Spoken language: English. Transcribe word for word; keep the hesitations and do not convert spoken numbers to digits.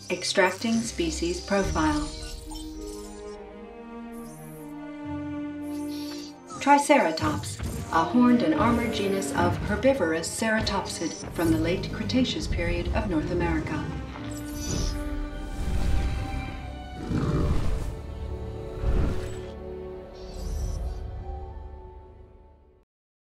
Extracting species profile. Triceratops, a horned and armored genus of herbivorous ceratopsid from the late Cretaceous period of North America.